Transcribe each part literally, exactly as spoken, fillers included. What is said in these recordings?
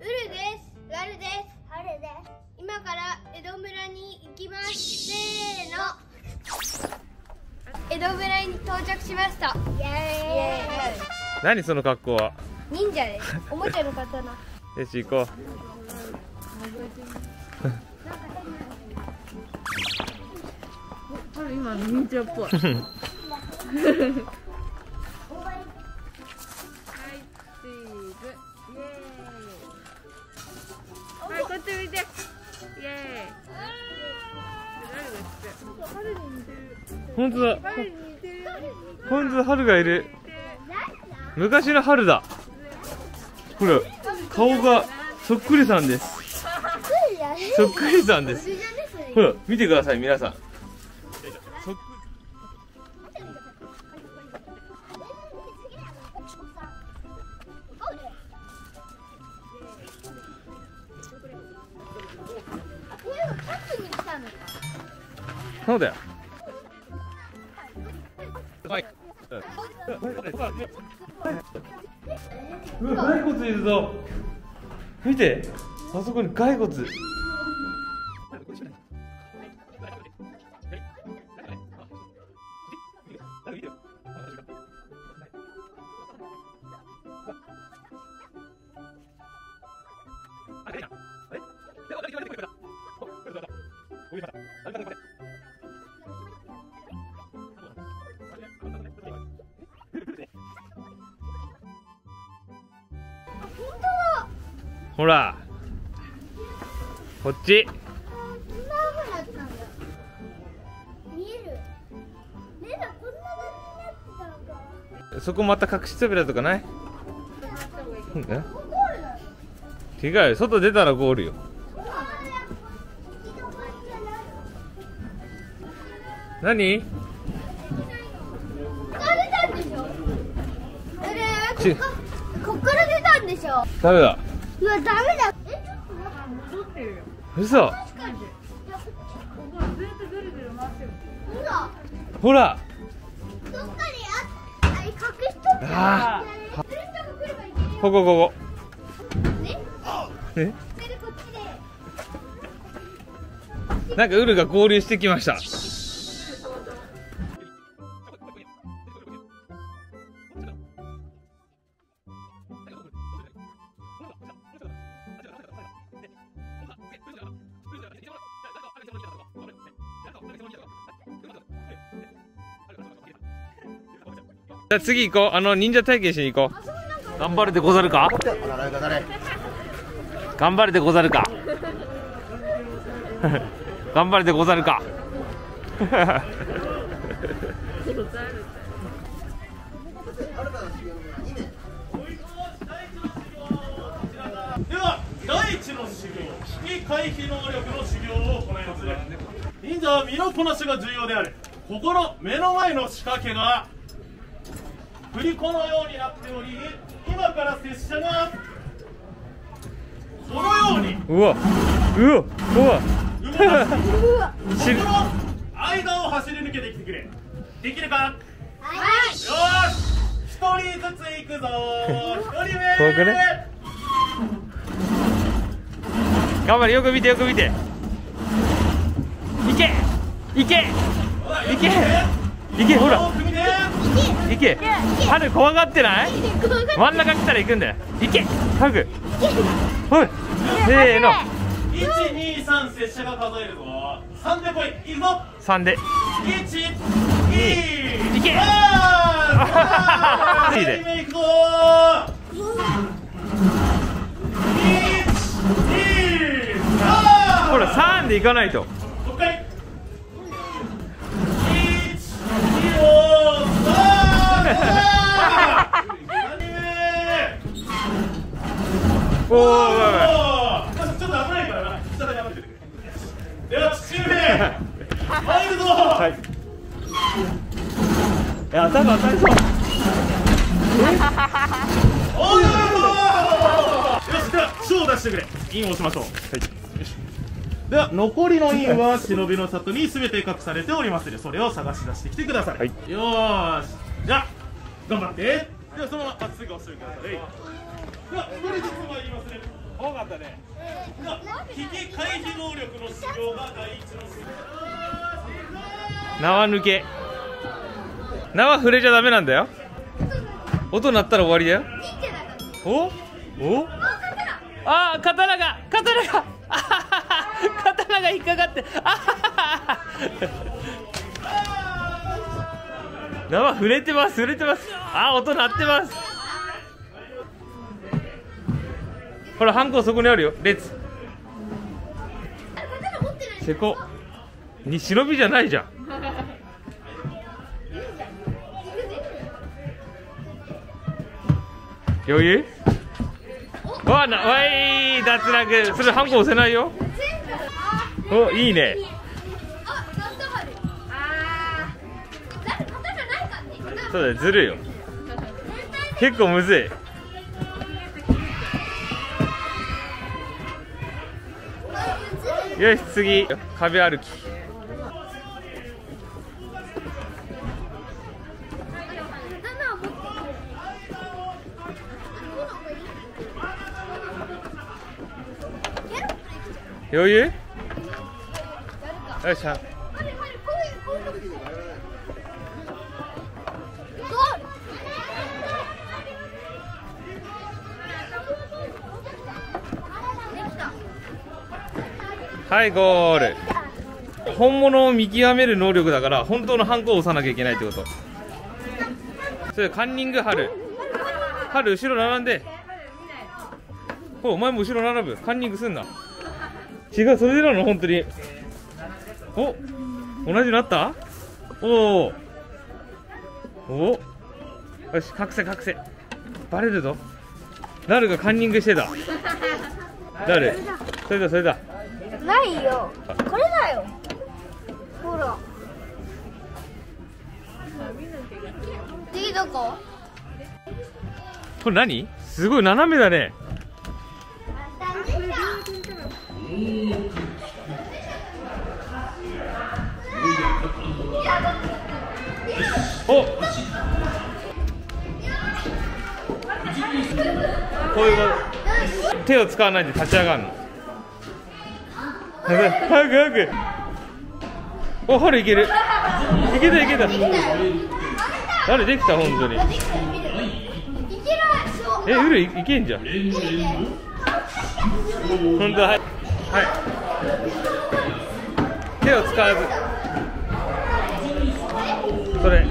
ウルです。ラルです。ハルです。今から江戸村に行きます。せーの。江戸村に到着しました。イエーイ。 何その格好は。 忍者です。おもちゃの刀。 よし行こう。 あれ今の忍者っぽい。はい、チーズ。イエーイ。はい、こっち見て。イエーイ。春に似てる。 本当だ。 春に似てる。 本当だ、春がいる。昔の春だ。ほら、顔がそっくりさんです。そっくりさんです。ほら、見てください、皆さん。そっくり。そうだよ。はい。うわ、骸骨いるぞ。見て、あそこに骸骨。ほら、こっち。そこまた隠し扉とかない？違うよ、外出たらゴールよ。何？ 出たんでしょ？あれ、ここ、こっから出たんでしょ？ ダメだ。 うわ、ダメだ。え、ちょっと戻ってるよ。 嘘。 確かに。 ずっとぐるぐる回ってる。 ほら。 どっかにあ、あ、隠しとく。 ああ。ここここ。 ね？ え？ こっちで。 なんかウルが合流してきました。じゃあ次行こう。あの忍者体験しに行こう。頑張るでござるか。頑張るでござるか。頑張るでござるか。 では第一の修行、危機回避能力の修行を行います。忍者は身のこなしが重要である。ここの目の前の仕掛けが振り子のようになっており、今から拙者がこのようにうわ、うわ、うわ、 動かす。この間を走り抜けてきてくれ。できるか？ はい。 よーし、一人ずつ行くぞ。一人目。 遠くね。頑張れ、よく見て、よく見て。いけ、いけ、いけ、いけ、ほら。いけ。春怖がってない？真ん中来たら行くんだよ。いけ、ハグ。ほい。せーの。 いち、に、さん、拙者が数えるぞ。さんで来い。いくぞ。 三で。 いち、に、 いけ。 いいで。いくぞ。 ほら、三で行かないと。 もう一回。いち、に、さん。 おお、 ちょっと危ないからな。下で頑張っててくれ。では、父上。参るぞ。 はい。いや、頭当たりそう。 おー。よし、では、書を出してくれ。印を押しましょう。はい。よし。では、残りの印は忍びの里にすべて隠されておりますので、それを探し出してきてください。はい。よーし。じゃあ、頑張って。では、そのまままっすぐお進みください。では、一人ずつは言いますね。 怖かったね。 危機回避能力の修行が第一の修行。 縄抜け。縄触れちゃダメなんだよ。音鳴ったら終わりだよ。おおあー、刀が刀があははは刀が引っかかってあははは縄触れてます触れてます。あー、音鳴ってます。ほら、ハンコそこにあるよ。列せこに忍びじゃないじゃん。余裕。わな、わい、脱落。それハンコ押せないよ。お、いいね。そうだよ、ずるいよ。結構むずい。よし、次壁歩き。余裕。よっしゃ。はい、ゴール。本物を見極める能力だから本当のハンコを押さなきゃいけないってこと。それカンニング春。春後ろ並んで。ほら、お前も後ろ並ぶ。カンニングすんな。違う、それでなの本当に。お、同じになった。おおお、よし、隠せ隠せ。バレるぞ。誰がカンニングしてた。誰。それだそれだ。 ないよ。これだよ。ほら。次どこ？ これ何？すごい斜めだね。お。こういうこと。手を使わないで立ち上がるの。早く早く。お、春いける。いけたいけた。誰できた本当に。え、うるいいけんじゃん。本当。はいはい。手を使わず。それ。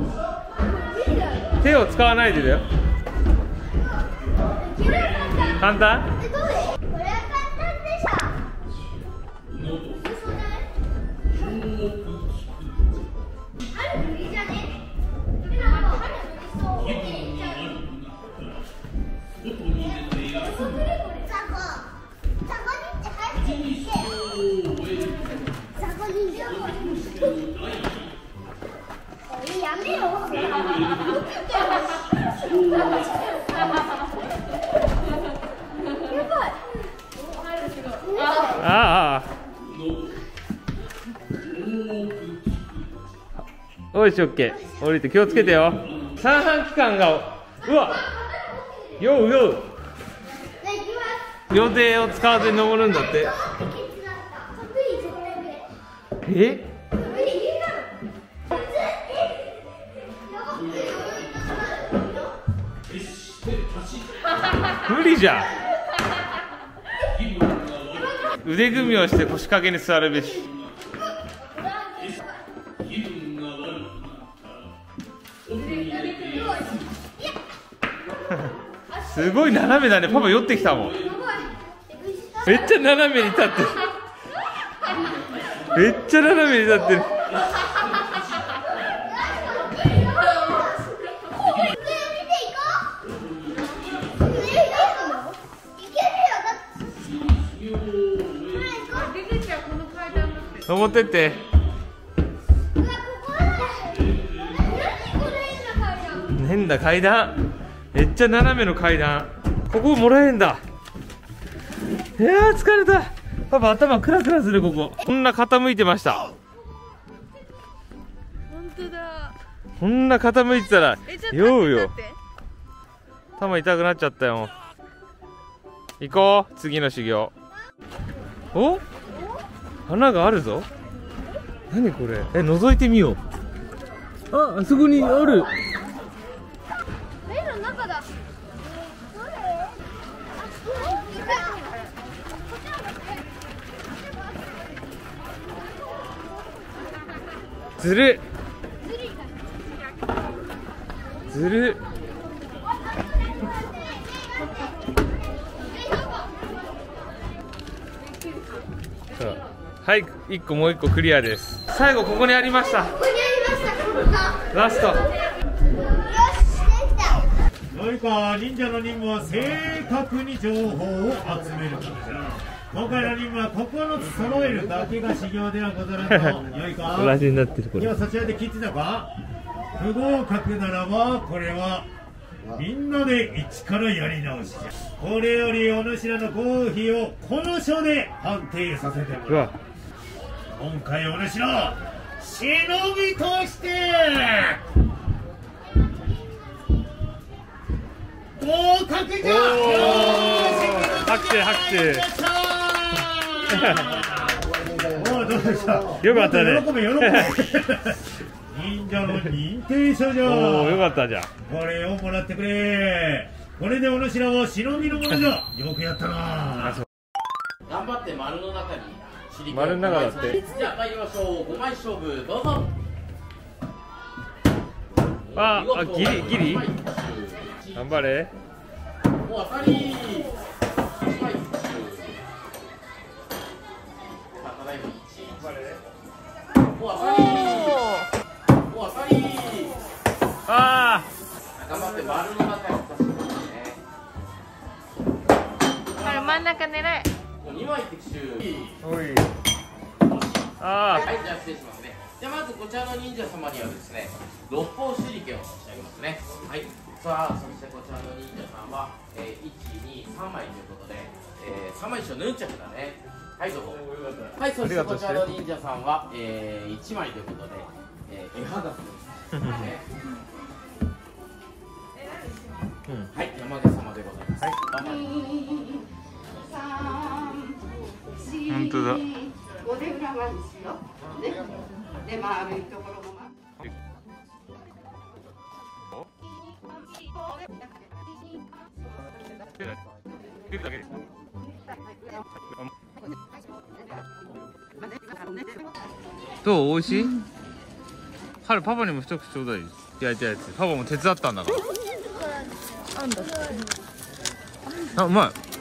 手を使わないでだよ。簡単？ やめよ。 ああ。おいし、オッケー。降りて気をつけてよ。三半規管が、うわ。ようよう。両手を使わずに登るんだって。え？無理じゃん。腕組みをして腰掛けに座るべし。すごい斜めだね。パパ寄ってきたもん。めっちゃ斜めに立ってる。めっちゃ斜めに立ってる。登ってって。変な階段。めっちゃ斜めの階段。ここもらえんだ。いやー疲れた。パパ頭クラクラする。こここんな傾いてました。 本当だ。 こんな傾いてたらえ、ちょっと酔うよ。 待って。 頭痛くなっちゃったよ。 行こう、次の修行。お、花があるぞ。何これ。え、覗いてみよう。あ、あそこにある。 目の中だ。 ずるずる。さあ、はい、いっこもういっこクリアです。最後ここにありました。 ここにありました。ここか。 ラスト。 よし、できた。 よいか、忍者の任務は正確に情報を集めることじゃ。今回の任務はここのつ揃えるだけが修行ではござらんと。よいか。 同じになってるこれ。 今そちらで聞いてたか。不合格ならばこれはみんなで一からやり直しじゃ。これよりお主らの合否をこの書で判定させてもらう。今回お主ら忍びとして合格じゃ。 拍手拍手。 おお、どうでした。 よかったね。 喜べ喜べ。忍者の認定書じゃ。 おお、よかったじゃん。 これをもらってくれ。これでお主らは忍びのものじゃ。よくやったな。 頑張って丸の中にシリコン丸の中だって。 じゃあ参りましょう。ごまい勝負どうぞ。 ああ、ギリギリ。頑張れ。 もう当たり。もう当たり。もう当たり。 ああ。 頑張って丸の中に出してくださいね。 あれ真ん中狙え。 もうにまい的中。 おい。ああ。 はい、じゃあ失礼しますね。じゃあまずこちらの忍者様にはですね、六方手裏剣を差し上げますね。はい。さあ、そしてこちらの忍者さんは、えー、いち、に、さんまいということで、えー、さんまい一緒ヌンチャクだね。はい、どうぞ。はい、そしてこちらの忍者さんは、えー、いちまいということで、えー、絵はがきです。ねうん、 はい、山毛様でございます。はい、 本当だ。 五で裏番ですよ。ね。で、丸いところも。 どう、美味しい？はる、パパにも一口ちょうだい。焼いたやつ。パパも手伝ったんだから。あ、うまい。